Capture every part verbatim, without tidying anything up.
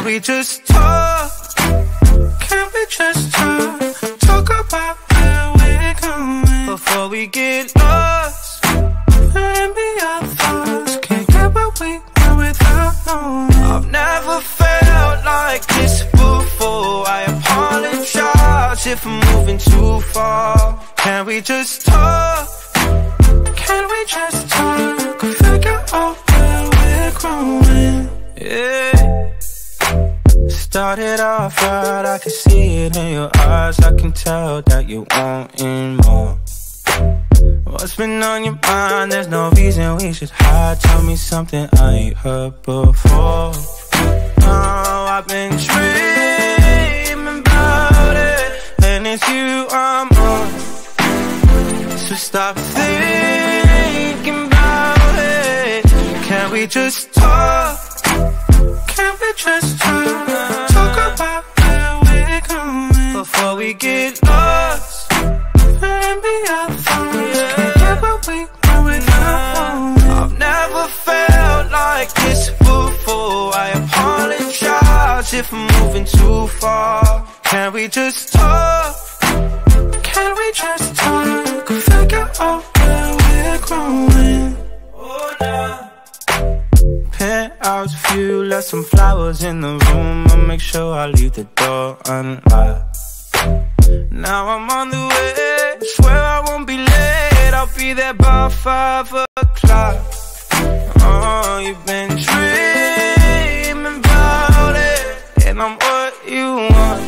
Can we just talk? Can we just talk? Talk about where we're going before we get lost. And be our thoughts. Can't get what we want without knowing. I've never felt like this before. I apologize if I'm moving too far. Can we just talk? Can we just talk? Figure out where we're growing. Yeah. Started off right, I can see it in your eyes. I can tell that you wantin' more. What's been on your mind? There's no reason we should hide. Tell me something I ain't heard before. Oh, I've been dreaming about it, and it's you I'm on. So stop thinking about it. Can we just talk? Can we just talk? Talk about where we're going before we get lost. And be our thoughts. Can't get what we want without knowing. I've never felt like this before. I apologize if I'm moving too far. Can we just talk? Can we just talk? Figure out where we're growing. Oh, nah. Penthouse view, left some flowers in the room. I'll make sure I leave the door unlocked. Now I'm on the way, swear I won't be late. I'll be there by five o'clock. Oh, you've been dreaming about it, and I'm what you want.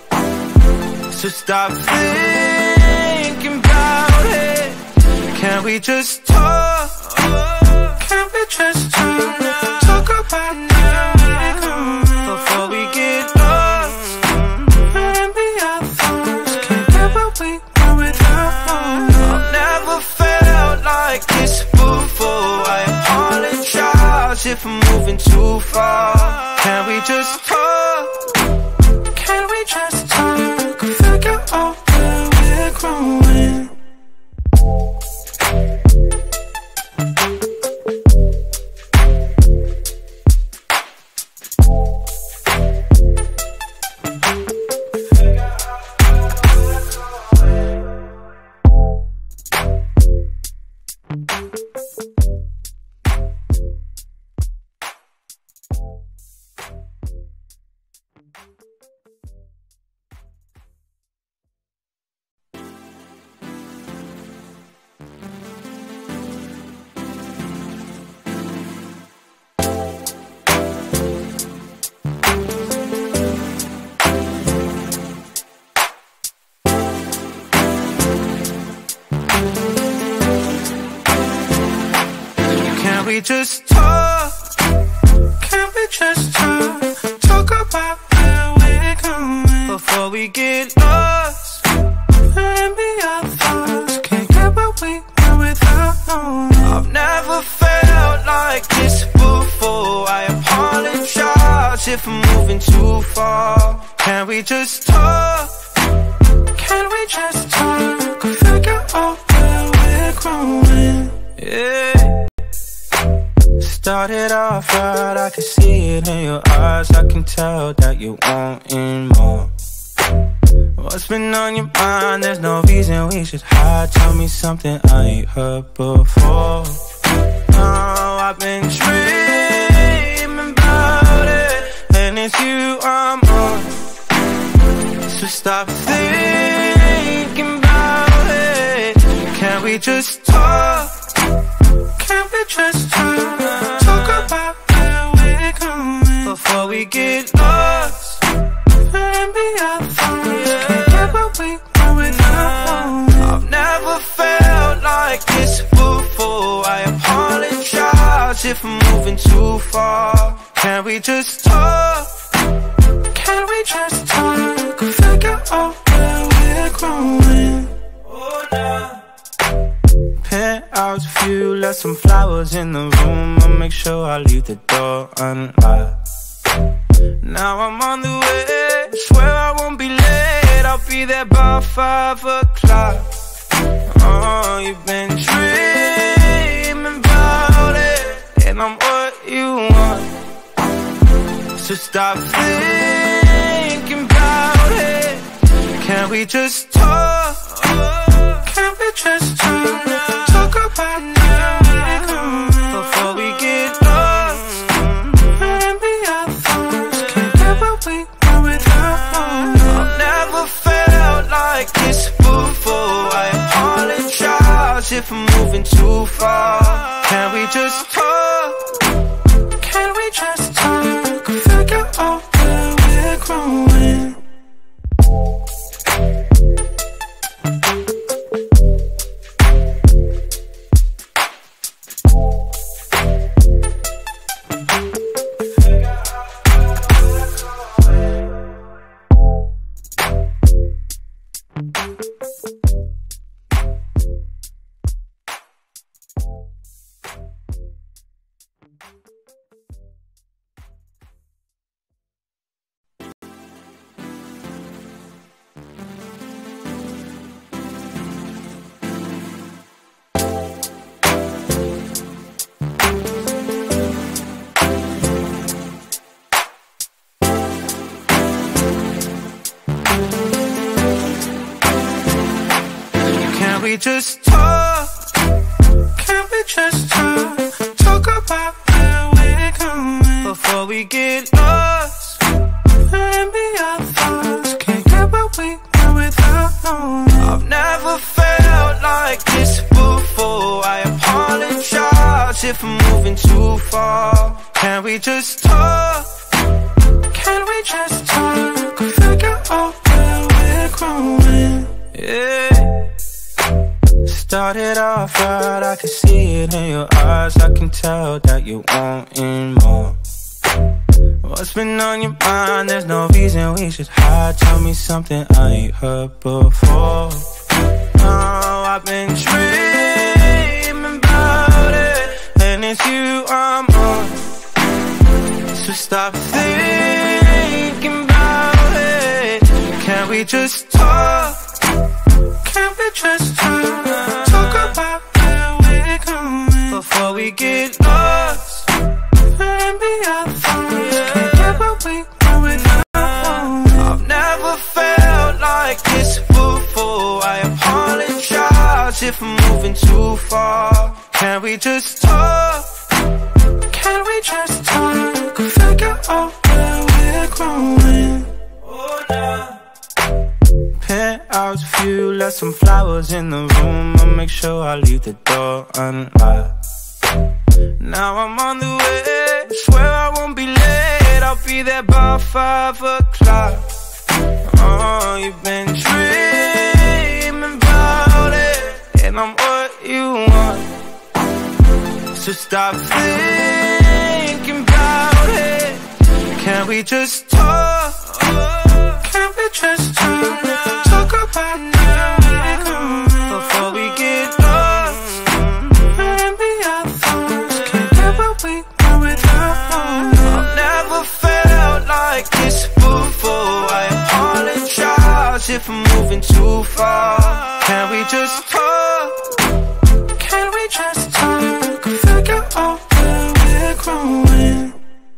So stop thinking about it. Can we just talk? Can we just talk? Talk about where we're going before we get lost. And be our thoughts. Can't get what we want without knowing. I've never felt like this before. I apologize if I'm moving too far. Can we just talk? Can we just talk? Figure out where we're growing. Can we just talk? Can we just talk? Talk about where we're going before we get lost. And be our thoughts. Can't get what we want without knowing. I've never felt like this before. I apologize if I'm moving too far. Can we just talk? Can we just talk? Figure out where we're growing. Yeah. Started off right, I can see it in your eyes. I can tell that you wantin' more. What's been on your mind? There's no reason we should hide. Tell me something I ain't heard before. Oh, I've been dreaming about it, and it's you I'm on. So stop thinking about it. Can we just talk? Can we just talk? Talk about where we're going before we get lost. And be our thoughts. Can't get what we want without knowing. I've never felt like this before. I apologize if I'm moving too far. Can we just talk? Can we just talk? Figure out where we're growing. Oh, nah. Penthouse view, left some flowers in the room. I'll make sure I leave the door unlocked. Now I'm on the way, swear I won't be late. I'll be there by five o'clock. Oh, you've been dreaming about it, and I'm what you want. So stop thinking about it. Can we just talk? Can we just talk? Talk about now before we get lost. And be our thoughts. Can't get what we want without. I've never felt like this before. I apologize if I'm moving too far. Can we just talk? Can we just talk? Figure out where we're growing. Can we just talk? Can we just talk? Talk about where we're going before we get lost. And be our thoughts. Can't get what we want without knowing. I've never felt like this before. I apologize if I'm moving too far. Can we just talk? Can we just talk? Figure out where we're growing. Yeah. Started off right, I can see it in your eyes. I can tell that you're wanting more. What's been on your mind? There's no reason we should hide. Tell me something I ain't heard before. Oh, I've been dreaming about it, and it's you I'm on. So stop thinking about it. Can we just talk? Can we just talk? Talk about where we're going before we get lost. And be our thoughts. Can't get what we want without. I've never felt like this before. I apologize if I'm moving too far. Can we just talk? Can we just talk? Figure out where we're growing. Oh, nah. Penthouse view, left some flowers in the room. I'll make sure I leave the door unlocked. Now I'm on the way, swear I won't be late. I'll be there by five o'clock. Oh, you've been dreaming about it, and I'm what you want. So stop thinking about it. Can we just talk? Can we just talk? Talk about now before we get lost. And be our thoughts. Can't get what we want without. I've never felt like this before. I apologize if I'm moving too far. Can we just talk? Can we just talk? Figure out where we're growing.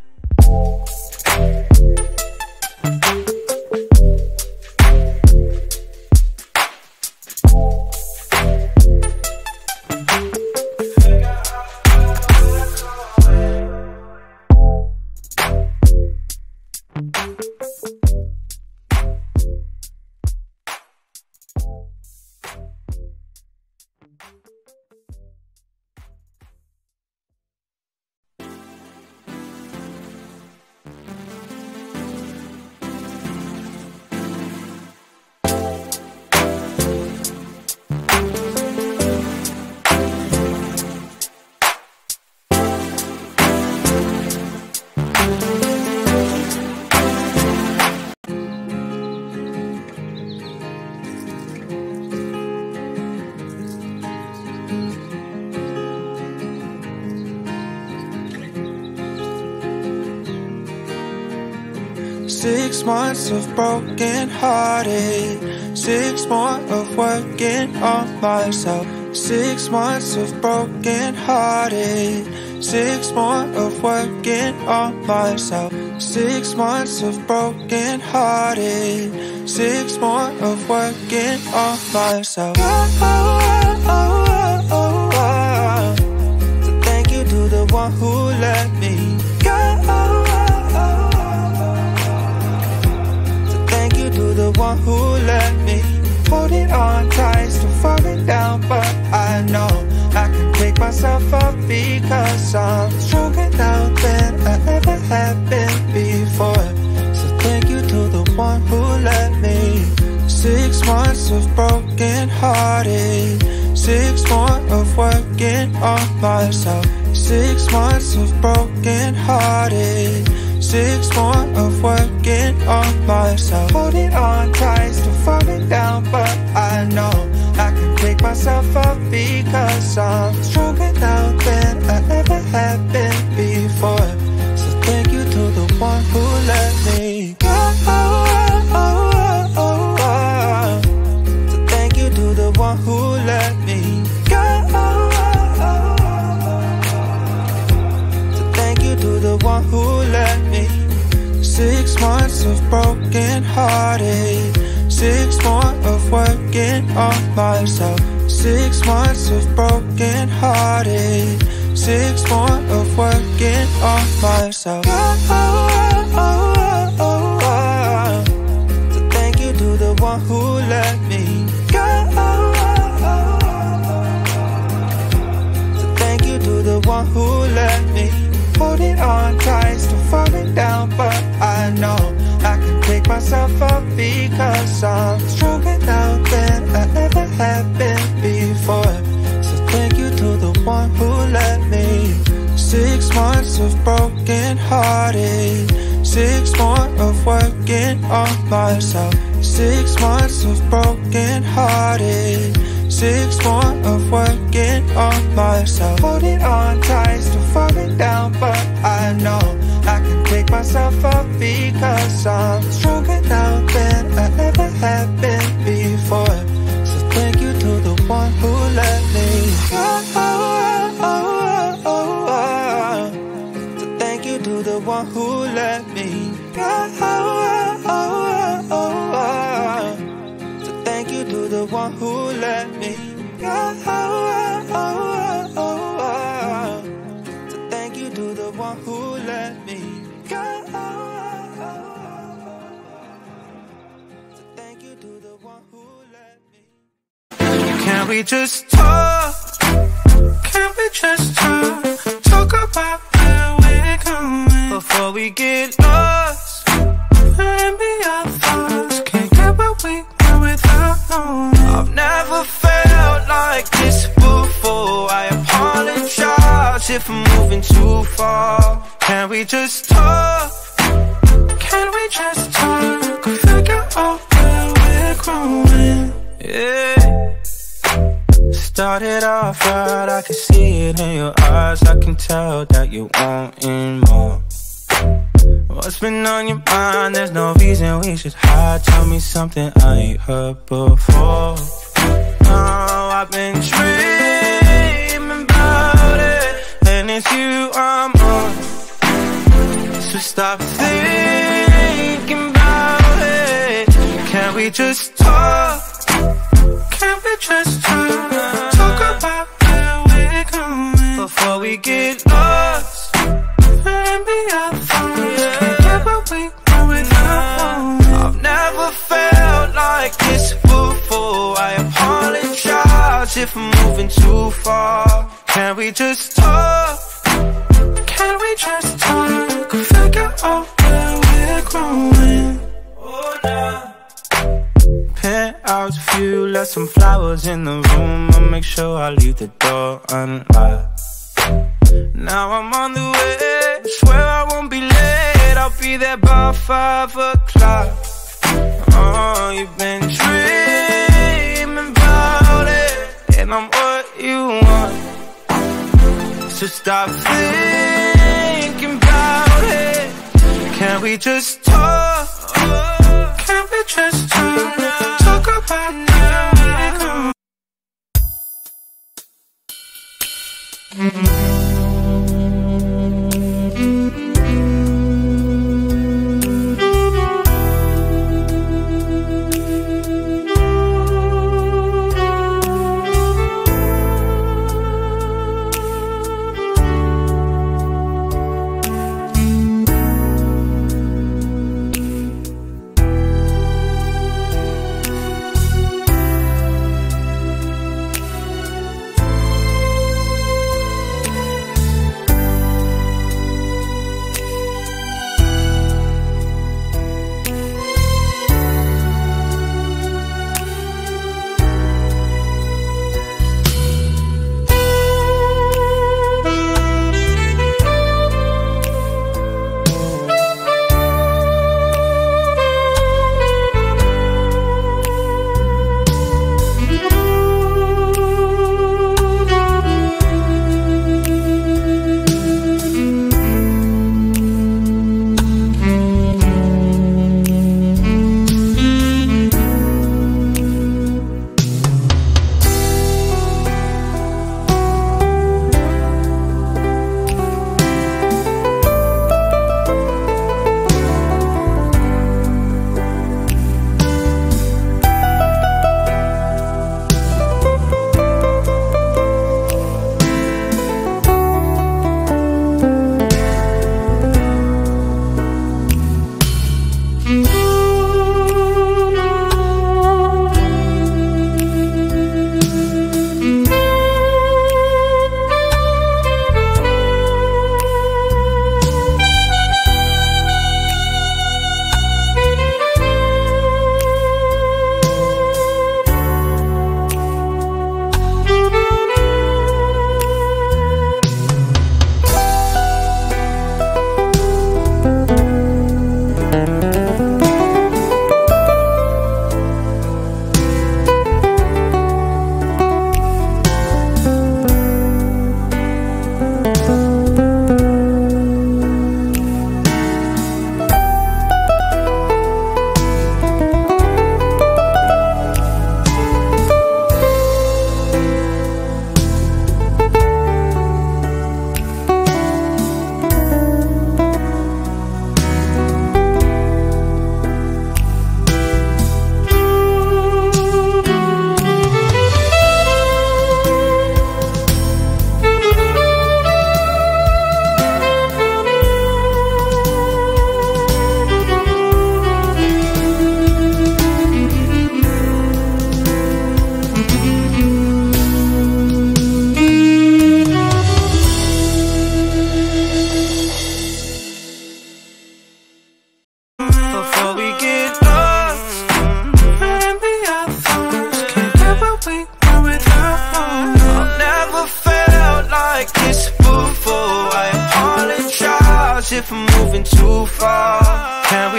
Six months of broken hearted, six more of working on myself. Six months of broken hearted, Six more of working on myself. Six months of broken hearted. Six more of working on myself. Oh, oh, oh, oh, oh. So thank you to the one who let me go. So thank you to the one who let me holding on tight, still falling down, but I know I can pick myself up because I'm stronger now than I ever have been before. So thank you to the one who let me. Six months of broken hearted. Six more of working on myself. Six months of broken hearted. Six more of working on myself. Holding on tight, still falling down, but I know I can pick myself up because I'm stronger now than I ever have been before. So thank you to the one who let me go. So thank you to the one who let me go. So thank you to the one who let me. Six months of broken hearted. Six more of working on myself. Six months of broken hearted. Six more of working on myself. Oh, oh, oh, oh, oh. So thank you to the one who let me go. So thank you to the one who let me. Holding on tight, still falling down, but I know I can pick myself up because I'm stronger now than I ever have been before. So thank you to the one who let me. Six months of broken hearted. Six more of working on myself. Six months of broken hearted. Six more of working on myself. Holding on tight, still falling down, but I know I can pick myself up because I'm stronger now than I ever have been before. So thank you to the one who let me go. So thank you to the one who let me go. So thank you to the one who let me go. So thank you to the one who let me go. So thank you to the one who let me. Can we just talk? Can we just talk? Talk about where we're going before we get lost. Let me our thoughts. Can't get what we want without knowing. I've never felt like this before. I apologize if I'm moving too far. Can we just talk? Can we just talk? Figure out where we're growing. Yeah. Started off right, I can see it in your eyes. I can tell that you're wanting more. What's been on your mind? There's no reason we should hide. Tell me something I ain't heard before. Oh, I've been dreaming about it, and it's you I'm on. So stop thinking about it. Can we just talk? Can we just talk? Talk about where we're going before we get lost. Let me our thoughts. Can't get what we want without knowing. I've never felt like this before. I apologize if I'm moving too far. Can we just talk? Can we just talk? Figure out where we're growing. Oh, nah. Penthouse view, left some flowers in the room. I'll make sure I leave the door unlocked. Now I'm on the way, swear I won't be late. I'll be there by five o'clock. Oh, you've been dreaming about it, and I'm what you want. So stop thinking about it. Can we just talk? Can we just talk? Talk about now.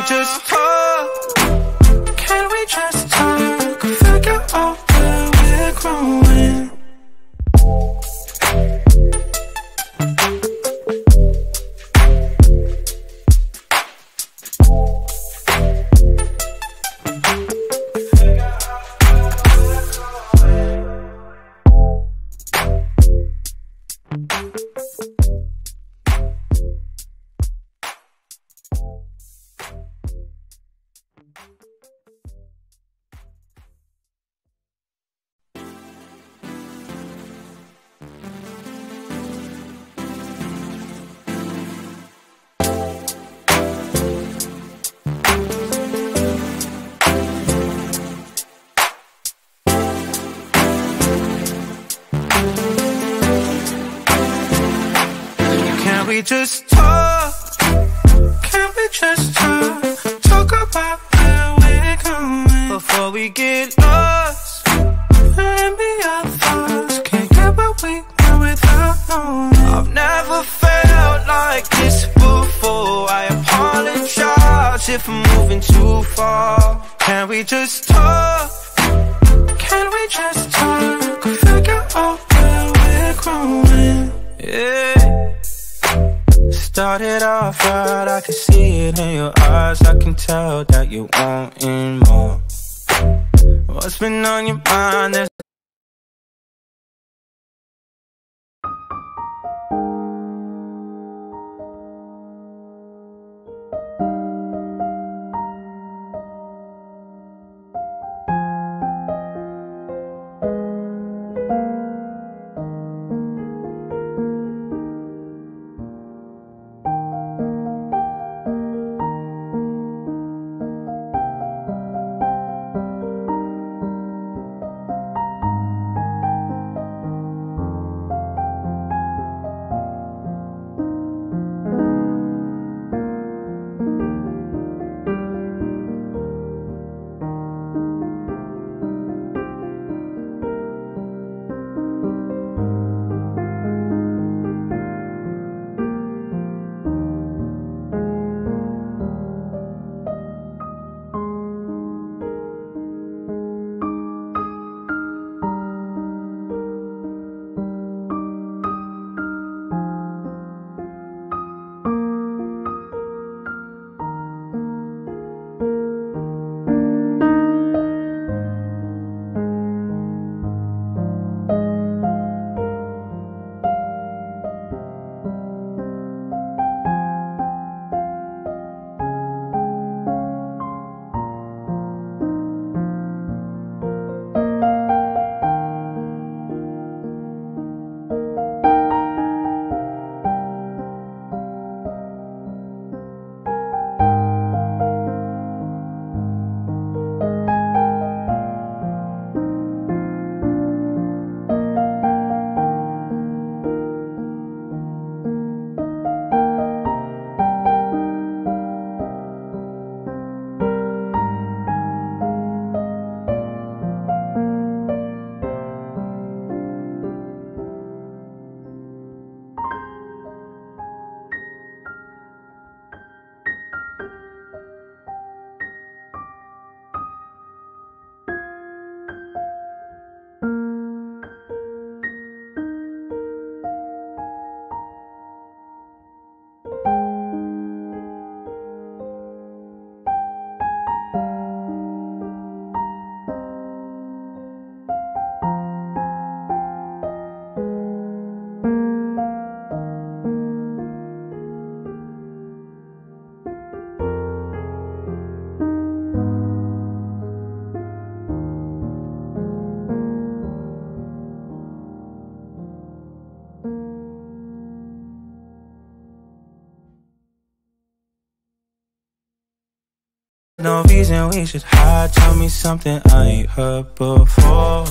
just talk? Can we just talk? Figure out where we're growing. We just talk. Can we just talk? Talk about where we're going before we get lost. Let me our thoughts. Can't get what we want without knowing. I've never felt like this before. I apologize if I'm moving too far. Can we just talk? Can we just talk? Figure out where we're growing. Yeah. Started off right, I can see it in your eyes. I can tell that you wantin' more. What's been on your mind? There's no reason we should hide. Tell me something I ain't heard before.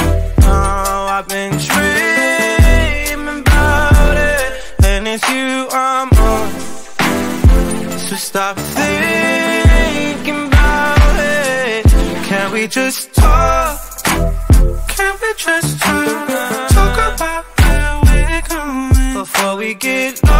Oh, I've been dreaming about it, and it's you I'm on. So stop thinking about it. Can we just talk? Can we just talk? Talk about where we're going before we get lost.